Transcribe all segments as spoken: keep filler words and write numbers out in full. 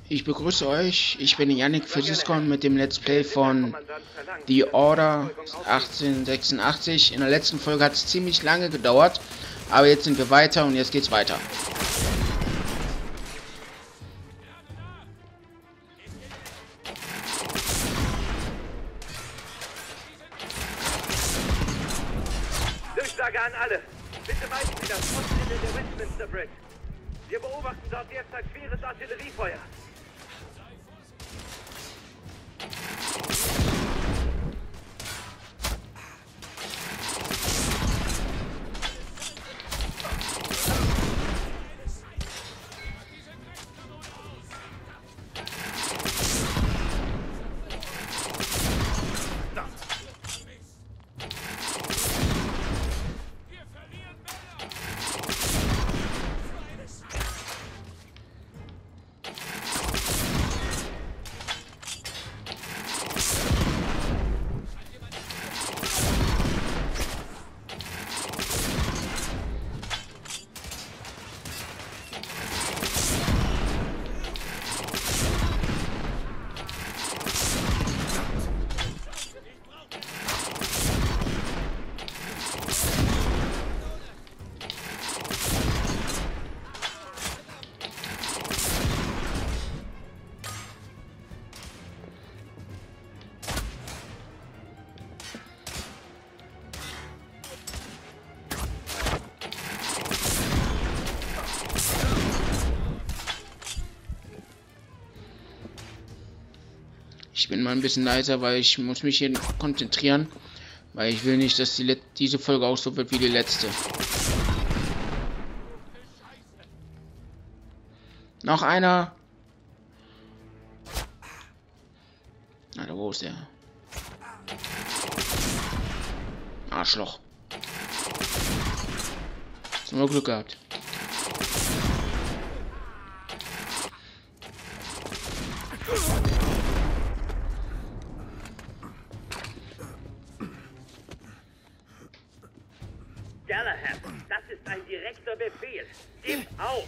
Ich begrüße euch, ich bin Yannick für Syscon mit dem Let's Play von The Order achtzehnhundertsechsundachtzig. In der letzten Folge hat es ziemlich lange gedauert, aber jetzt sind wir weiter und jetzt geht's weiter. Durchsage an alle. Bitte meiden Sie das Ostende der Westminster Bridge. Wir beobachten dort derzeit schweres Artilleriefeuer. Ich bin mal ein bisschen leiser, weil ich muss mich hier konzentrieren, weil ich will nicht, dass die Let diese Folge auch so wird wie die letzte. Noch einer. Alter, wo ist der? Arschloch. Hast nur Glück gehabt. Galahad, das ist ein direkter Befehl. Gib auf!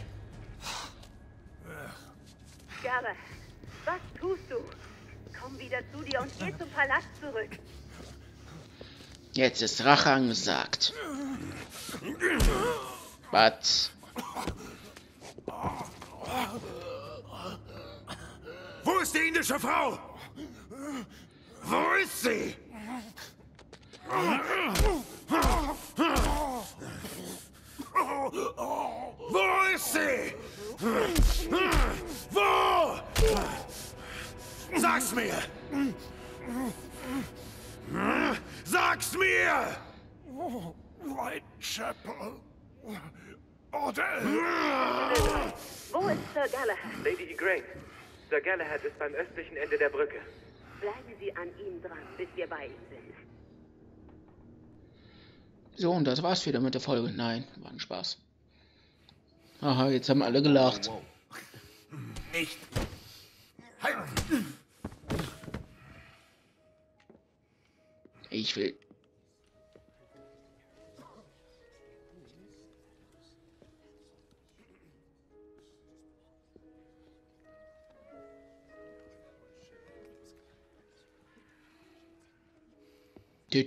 Galahad, was tust du? Komm wieder zu dir und geh zum Palast zurück. Jetzt ist Rache angesagt. Was? Wo ist die indische Frau? Wo ist sie? Wo ist sie? Wo? Sag's mir! Sag's mir! Whitechapel. Oder? Wo ist Sir Galahad? Lady Igraine, Sir Galahad ist beim östlichen Ende der Brücke. Bleiben Sie an ihm dran, bis wir bei ihm sind. So, und das war's wieder mit der Folge. Nein, war ein Spaß. Aha, jetzt haben alle gelacht. Nicht. Halt. Ich will. Dü-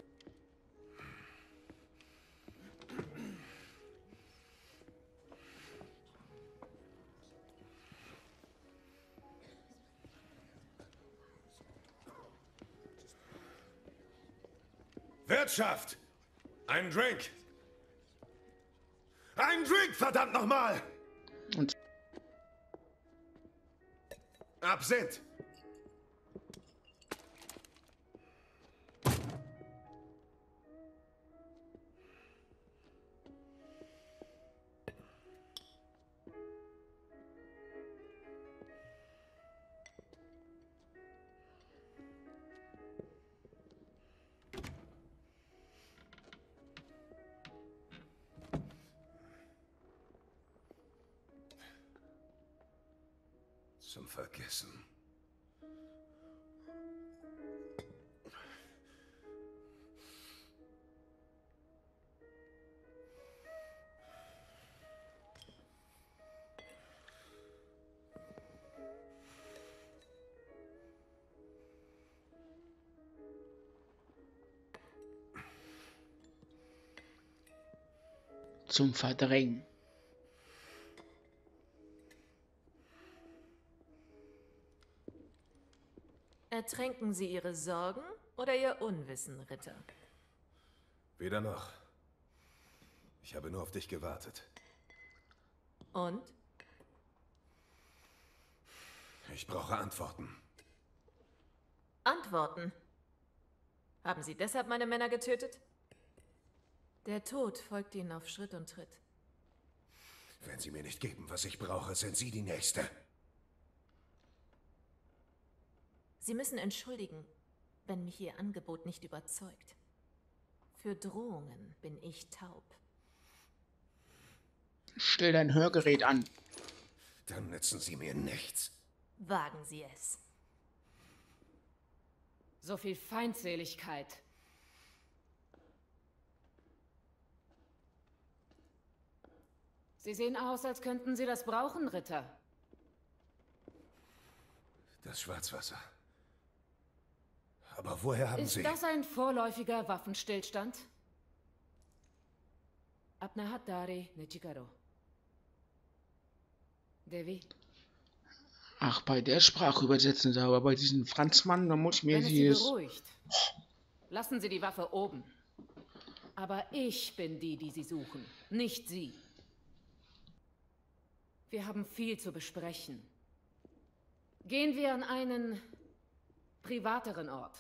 Wirtschaft! Ein Drink! Ein Drink, verdammt nochmal! Und Absinth! Zum Vergessen. zum Verdrängen. Ertränken Sie Ihre Sorgen oder Ihr Unwissen, Ritter? Weder noch. Ich habe nur auf dich gewartet. Und? Ich brauche Antworten. Antworten? Haben Sie deshalb meine Männer getötet? Der Tod folgt Ihnen auf Schritt und Tritt. Wenn sie mir nicht geben, was ich brauche, sind sie die Nächste. Sie müssen entschuldigen, wenn mich Ihr Angebot nicht überzeugt. Für Drohungen bin ich taub. Stell dein Hörgerät an. Dann nützen sie mir nichts. Wagen Sie es. So viel Feindseligkeit. Sie sehen aus, als könnten Sie das brauchen, Ritter. Das Schwarzwasser. Aber woher haben Ist Sie... das ein vorläufiger Waffenstillstand? Abnahatari Nechikaro. Devi? Ach, bei der Sprache übersetzen sie, aber bei diesem Franzmann, da muss ich mir Wenn es Sie dieses... beruhigt, lassen Sie die Waffe oben. Aber ich bin die, die Sie suchen, nicht Sie. Wir haben viel zu besprechen. Gehen wir an einen privateren Ort.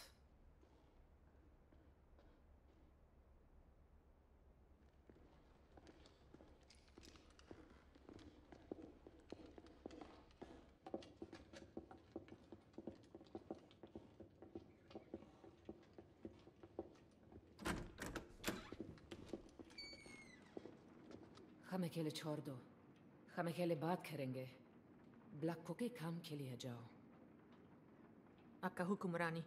Khamekele chordo, khamekele baat karenge, black koke kam ke liye jao. Akka Hukum Rani.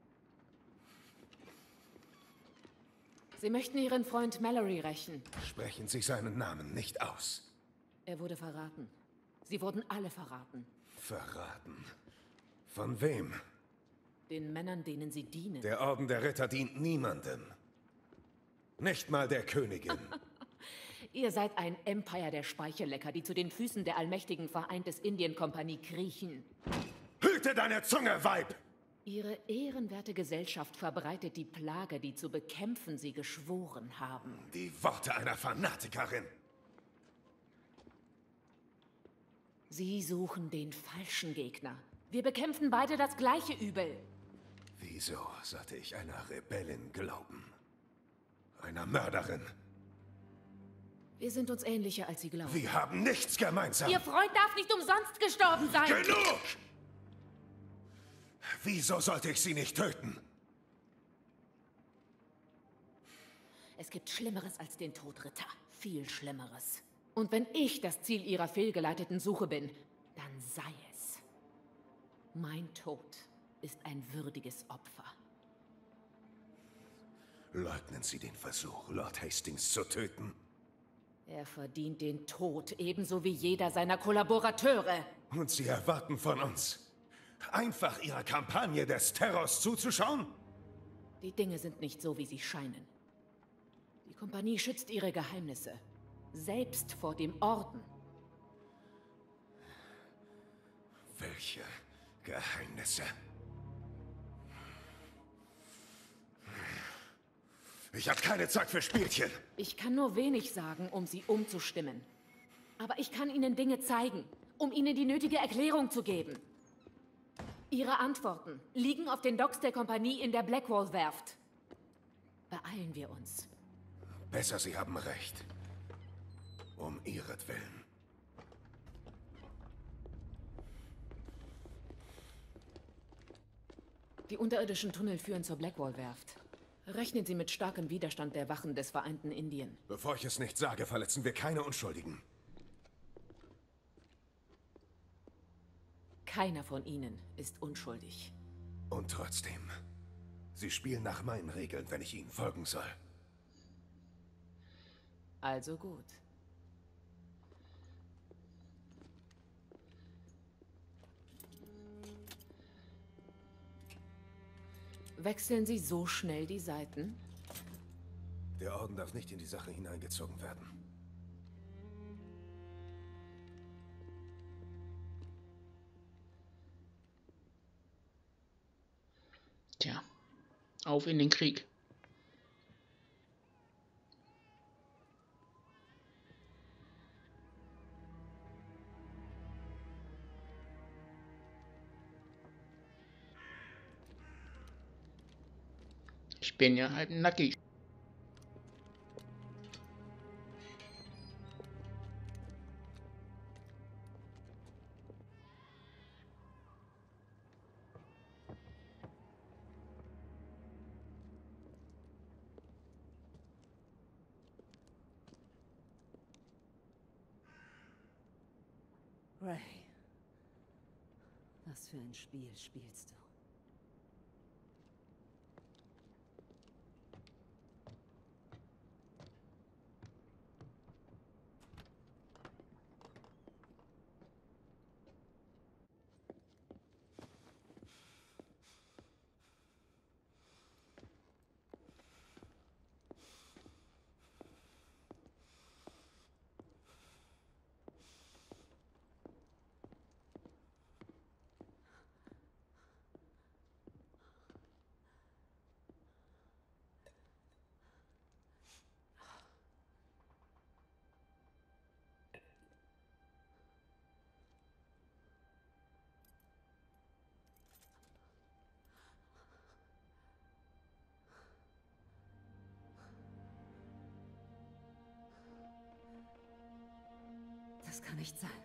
Sie möchten Ihren Freund Mallory rächen. Sprechen Sie seinen Namen nicht aus. Er wurde verraten. Sie wurden alle verraten. Verraten? Von wem? Den Männern, denen Sie dienen. Der Orden der Ritter dient niemandem. Nicht mal der Königin. Ihr seid ein Empire der Speichellecker, die zu den Füßen der allmächtigen Vereintes Indienkompanie kriechen. Hüte deine Zunge, Weib! Ihre ehrenwerte Gesellschaft verbreitet die Plage, die zu bekämpfen Sie geschworen haben. Die Worte einer Fanatikerin. Sie suchen den falschen Gegner. Wir bekämpfen beide das gleiche Übel. Wieso sollte ich einer Rebellin glauben? Einer Mörderin? Wir sind uns ähnlicher, als Sie glauben. Wir haben nichts gemeinsam. Ihr Freund darf nicht umsonst gestorben sein. Genug! Wieso sollte ich sie nicht töten? Es gibt Schlimmeres als den Tod, Ritter. Viel Schlimmeres. Und wenn ich das Ziel Ihrer fehlgeleiteten Suche bin, dann sei es. Mein Tod ist ein würdiges Opfer. Leugnen Sie den Versuch, Lord Hastings zu töten? Er verdient den Tod, ebenso wie jeder seiner Kollaborateure. Und Sie erwarten von uns, einfach Ihrer Kampagne des Terrors zuzuschauen? Die Dinge sind nicht so, wie sie scheinen. Die Kompanie schützt ihre Geheimnisse. Selbst vor dem Orden. Welche Geheimnisse? Ich habe keine Zeit für Spielchen. Ich kann nur wenig sagen, um sie umzustimmen. Aber ich kann Ihnen Dinge zeigen, um Ihnen die nötige Erklärung zu geben. Ihre Antworten liegen auf den Docks der Kompanie in der Blackwall-Werft. Beeilen wir uns. Besser, Sie haben recht. Um ihretwillen. Die unterirdischen Tunnel führen zur Blackwall-Werft. Rechnen Sie mit starkem Widerstand der Wachen des vereinten Indien. Bevor ich es nicht sage, verletzen wir keine Unschuldigen. Keiner von Ihnen ist unschuldig. Und trotzdem, Sie spielen nach meinen Regeln, wenn ich Ihnen folgen soll. Also gut. Wechseln Sie so schnell die Seiten? Der Orden darf nicht in die Sache hineingezogen werden. Tja, auf in den Krieg. Ich bin ja halt nackig. Ray, was für ein Spiel spielst du? Das kann nicht sein.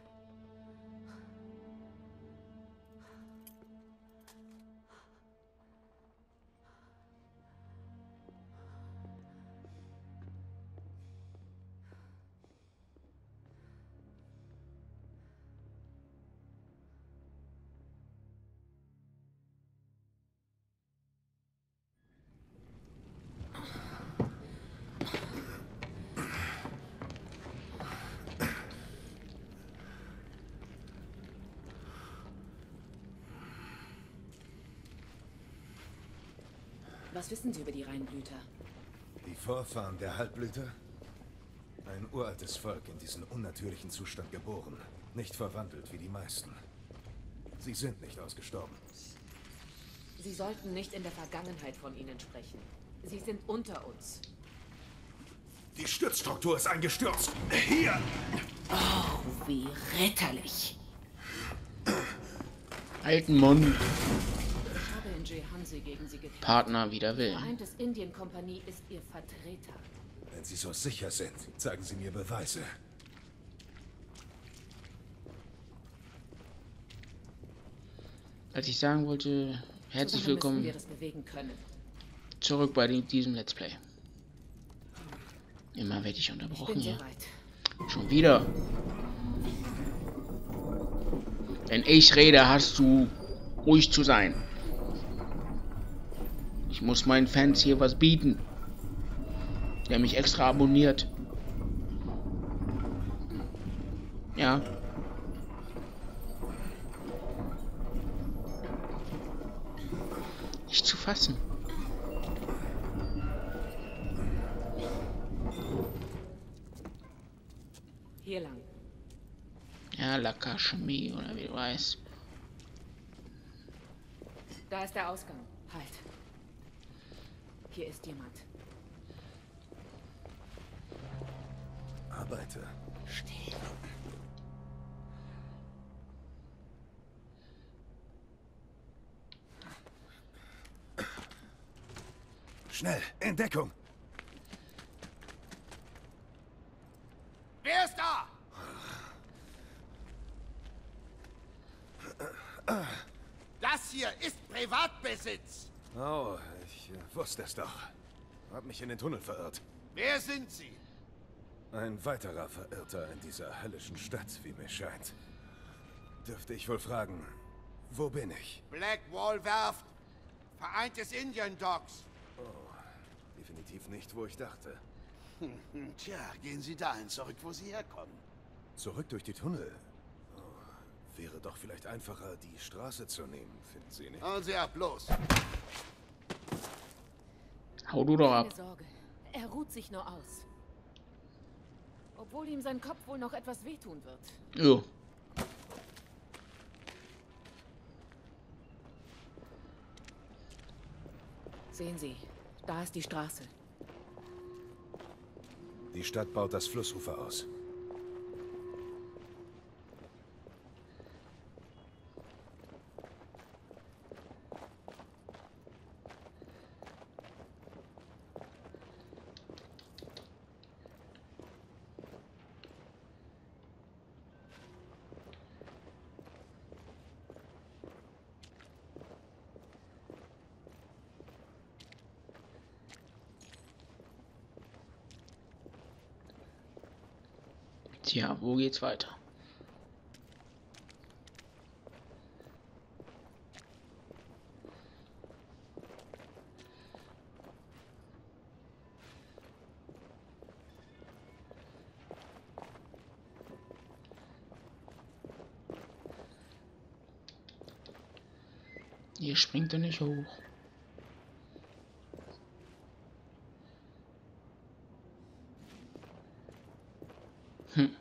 Was wissen Sie über die Reinblüter? Die Vorfahren der Halbblüter? Ein uraltes Volk in diesen unnatürlichen Zustand geboren. Nicht verwandelt wie die meisten. Sie sind nicht ausgestorben. Sie sollten nicht in der Vergangenheit von ihnen sprechen. Sie sind unter uns. Die Stützstruktur ist eingestürzt. Hier! Oh, wie ritterlich. Alten Mund. Ich habe in Jehansi gegen sie gekämpft. Partner wider Die Willen. Vereintes Indien-Kompanie ist ihr Vertreter. Wenn Sie so sicher sind, zeigen Sie mir Beweise. Als ich sagen wollte, herzlich Zusammen müssen willkommen wir das bewegen können. zurück bei diesem Let's Play. Immer werde ich Ich unterbrochen bin hier. soweit. Schon wieder. Wenn ich rede, hast du ruhig zu sein. Ich muss meinen Fans hier was bieten. Der mich extra abonniert. Ja. Nicht zu fassen. Hier lang. Ja, Lakashmi oder wie du weißt. Da ist der Ausgang. Halt. Hier ist jemand. Arbeiter. Still. Schnell, in Deckung! Wer ist da? Das hier ist Privatbesitz. Oh, ich äh, wusste es doch. Hab mich in den Tunnel verirrt. Wer sind Sie? Ein weiterer Verirrter in dieser höllischen Stadt, wie mir scheint. Dürfte ich wohl fragen, wo bin ich? Blackwall Werft. Vereintes Indien Docks. Definitiv nicht, wo ich dachte. Tja, gehen Sie dahin zurück, wo Sie herkommen. Zurück durch die Tunnel. Oh, wäre doch vielleicht einfacher, die Straße zu nehmen, finden Sie nicht? Hauen Sie ab, los. Hau du doch ab. Keine Sorge. Er ruht sich nur aus. Obwohl ihm sein Kopf wohl noch etwas wehtun wird. Jo. Sehen Sie, da ist die Straße. Die Stadt baut das Flussufer aus. Tja, wo geht's weiter? Hier springt er nicht hoch. Hm.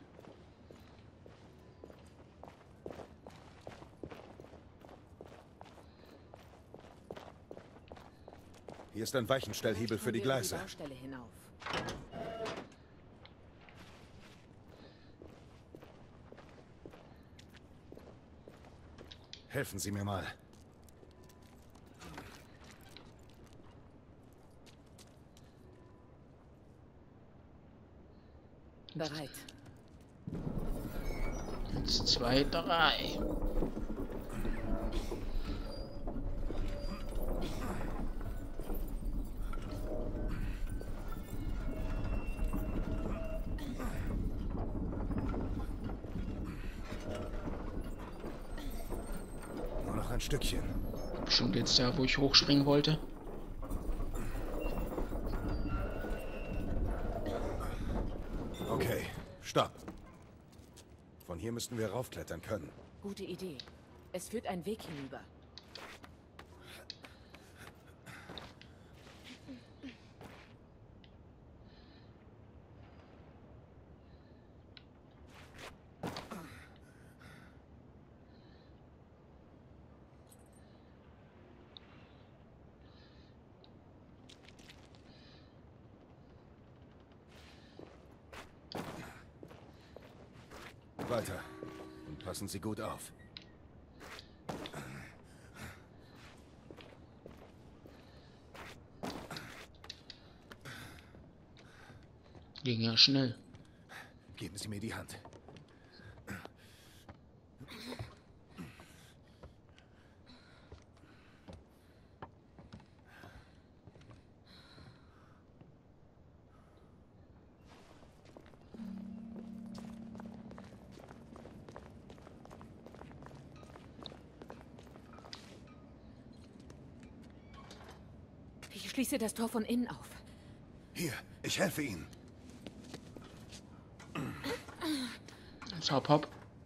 Hier ist ein Weichenstellhebel für die Gleise. Baustelle hinauf. Helfen Sie mir mal. Bereit. Eins, zwei, drei. Nur noch ein Stückchen. Bestimmt jetzt da, wo ich hochspringen wollte. Okay, stopp. Von hier müssten wir raufklettern können. Gute Idee. Es führt ein Weg hinüber. Weiter. Und passen Sie gut auf. Ging ja schnell. Geben Sie mir die Hand. Ich schließe das Tor von innen auf. Hier, ich helfe Ihnen. Hopp, hopp.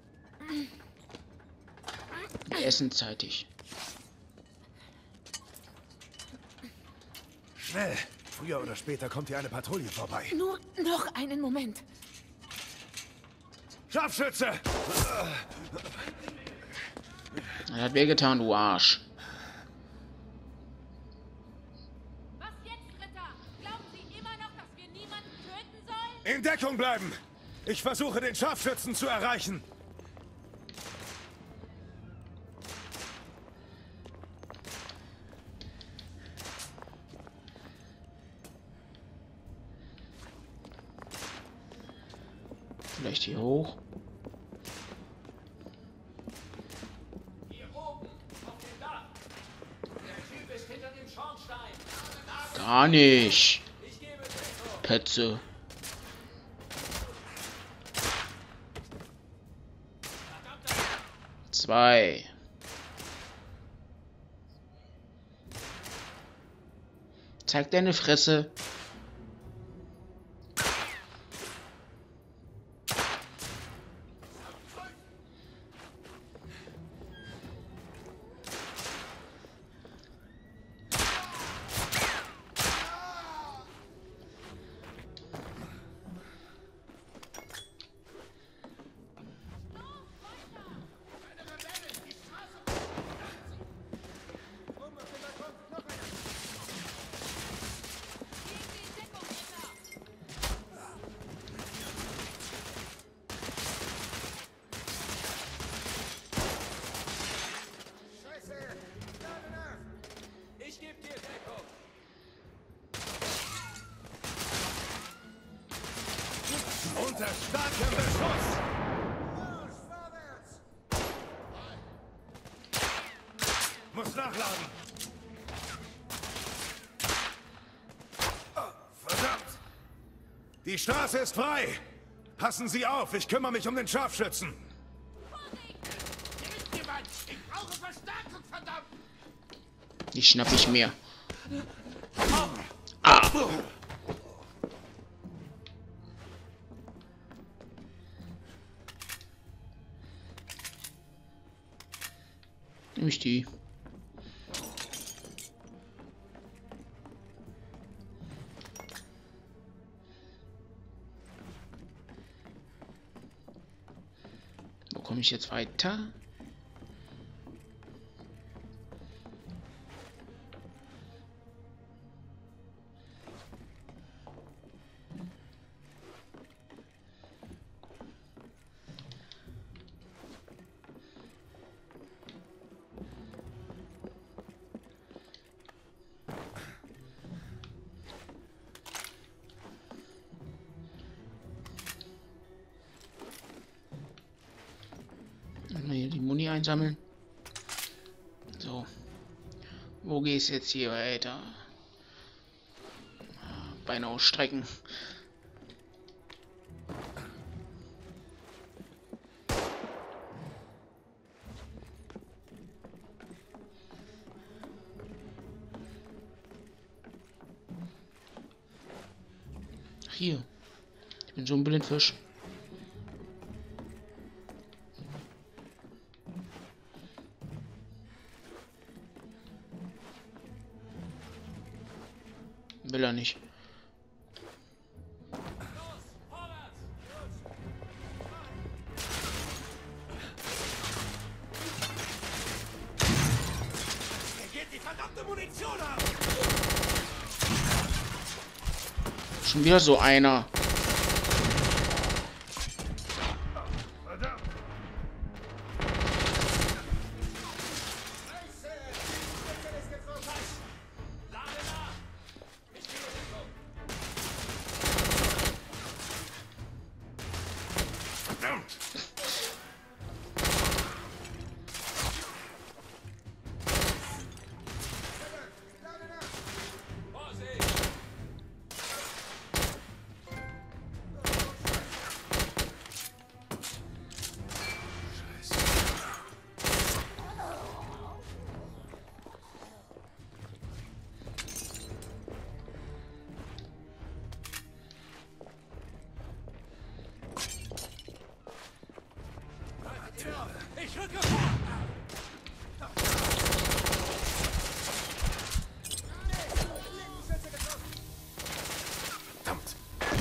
Essen zeitig. Schnell! Früher oder später kommt hier eine Patrouille vorbei. Nur noch einen Moment. Scharfschütze! Das hat wehgetan, du Arsch. Was jetzt, Ritter? Glauben Sie immer noch, dass wir niemanden töten sollen? In Deckung bleiben! Ich versuche, den Scharfschützen zu erreichen. Vielleicht hier hoch. Hier oben, auf dem Dach. Der Typ ist hinter dem Schornstein. Gar nicht. Ich gebe Deckung. Petze. Zwei. Zeig deine Fresse. Unter starkem Beschuss! Muss nachladen! Oh, verdammt! Die Straße ist frei! Passen Sie auf, ich kümmere mich um den Scharfschützen! Ich brauche Verstärkung, verdammt! Die schnapp ich mir. Ah. Nehme ich die. Wo komme ich jetzt weiter? Hier die Muni einsammeln. So. Wo geht's jetzt hier weiter? Beine ausstrecken. Ach, hier. Ich bin so ein Blindfisch. Will er nicht. Schon wieder so einer. Ich rücke vor! Verdammt!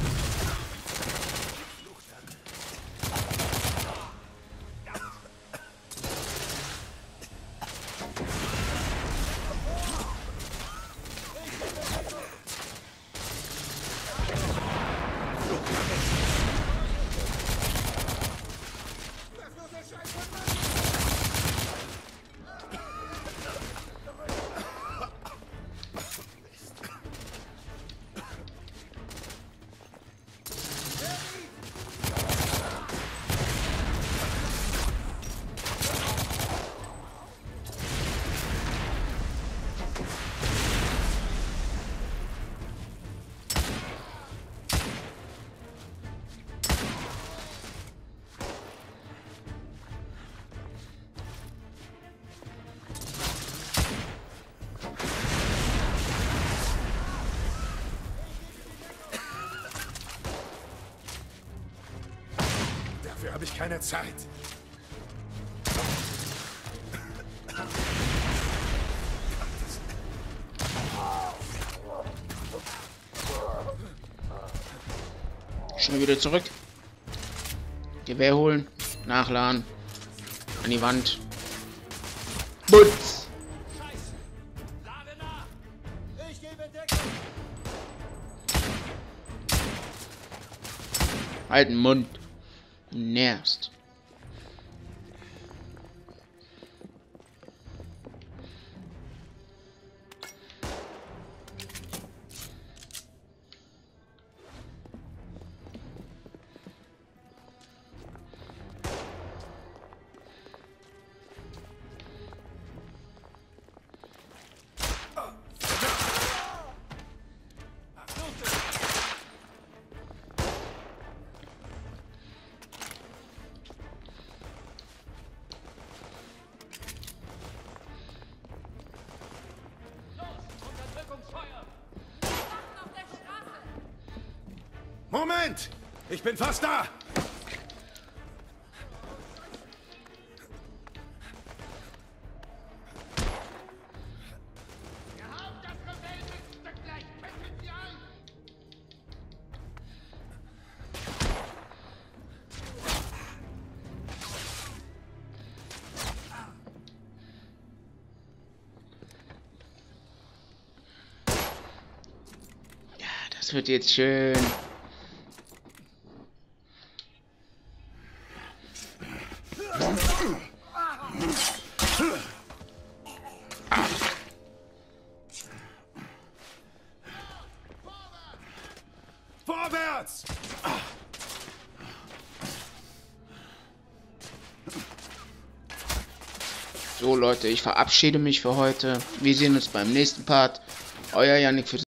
Dafür habe ich keine Zeit. Schnell wieder zurück. Gewehr holen. Nachladen. An die Wand. Butz. Lade nach! Ich gebe Deckung! Halt den Mund. Du nervst. Moment! Ich bin fast da! Das wird jetzt schön. Vorwärts! So Leute, ich verabschiede mich für heute. Wir sehen uns beim nächsten Part. Euer Yannick für